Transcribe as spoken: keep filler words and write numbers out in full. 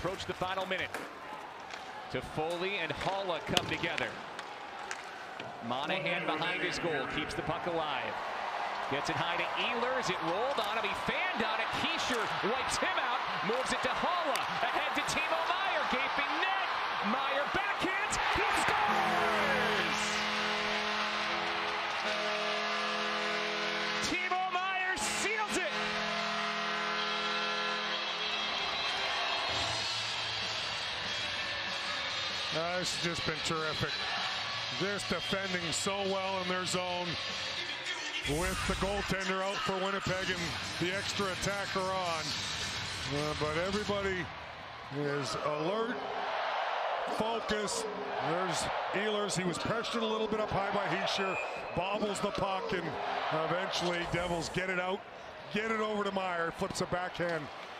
approach the final minute. Toffoli and Haula come together. Monahan behind his goal, keeps the puck alive. Gets it high to Ehlers, it rolled on him, he fanned on it, Hischier wipes him out, moves it to Haula, ahead to Timo Meier, gaping net, Meier backhands, he scores! Timo Meier seals it! Uh, this has just been terrific. Just defending so well in their zone with the goaltender out for Winnipeg and the extra attacker on. Uh, but everybody is alert, focused. There's Ehlers. He was pressured a little bit up high by Hischier. Bobbles the puck, and eventually Devils get it out, get it over to Meier, flips a backhand